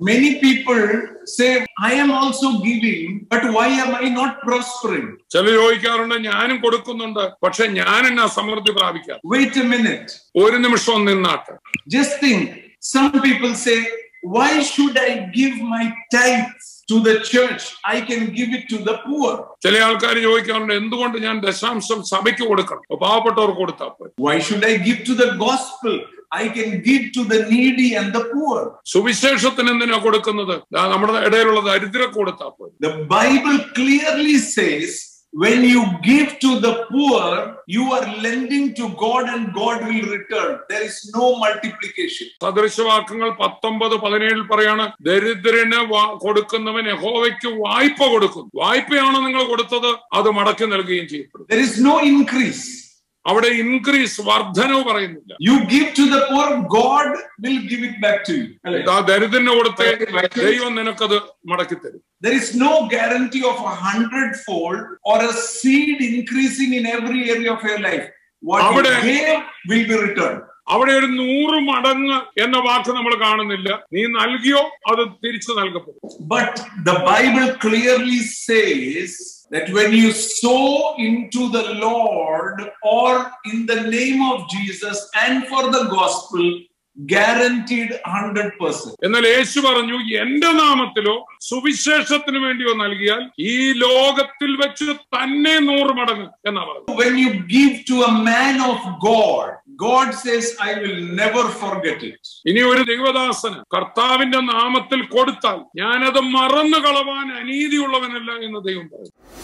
Many people say, I am also giving, but why am I not prospering? ചിലർ ചോദിക്കാറുണ്ട്, ഞാനും കൊടുക്കുന്നുണ്ട്, പക്ഷെ ഞാൻ എന്നാ സമൃദ്ധി പ്രാപിക്കാം. Wait a minute. ഒരു നിമിഷം നിന്നാട്ടെ. Just think. Some people say, why should I give my tithes to the church? I can give it to the poor. ചില ആൾക്കാർ ചോദിക്കാറുണ്ട്, എന്തുകൊണ്ട് ഞാൻ ദശാംശം സഭയ്ക്ക് കൊടുക്കണം, പാവപ്പെട്ടവർക്ക് കൊടുത്താൽ പോയി. Why should I give to the gospel? I can give to the needy and the poor. സുവിശേഷത്തിന് എന്തിനാ കൊടുക്കുന്നത്? നമ്മുടെ ഇടയിലുള്ള ദരിദ്രർക്ക് കൊടുത്താൽ പോയി. The Bible clearly says, when you give to the poor, you are lending to God and God will return. There is no multiplication. സദൃശവാക്യങ്ങൾ 19:17 പറയാണ്, ദരിദ്രന് കൊടുക്കുന്നവൻ യഹോവയ്ക്ക് വായ്പ കൊടുക്കുന്നു. വായ്പയാണോ നിങ്ങൾ കൊടുത്തത്, അത് മടക്കി നൽകുകയും ചെയ്യപ്പെടും. There is no increase. അവിടെ ഇൻക്രീസ്, വർധനവ് പറയുന്നില്ല. You give to the poor, God will give it back to you. ദരിദ്രന് കൊടുത്തേ ദൈവം നിനക്കത് മടക്കി തരും. There is no guarantee of 100-fold or a seed increasing in every area of your life. What you gave will be returned. അവിടെ ഒരു 100 മടങ്ങ് എന്ന വാക്ക് നമ്മൾ കാണുന്നില്ല. നീ നൽകിയോ അത് തിരിച്ചു നൽകപ്പെടും. But the Bible clearly says that when you sow into the Lord or in the name of Jesus and for the gospel, guaranteed 100%. എന്നാൽ യേശു പറഞ്ഞു, എന്റെ നാമത്തിലോ സുവിശേഷത്തിന് വേണ്ടിയോ നൽകിയാൽ ഈ ലോകത്തിൽ വെച്ച് തന്നെ 100 മടങ്ങ് എന്നാ പറഞ്ഞു. When you give to a man of God, God says, I will never forget it. ഇനി ഒരു ദൈവദാസന് കർത്താവിന്റെ നാമത്തിൽ കൊടുത്താൽ ഞാനത് മറന്നു കളവാൻ അനീതിയുള്ളവനല്ല എന്ന് ദൈവം പറയും.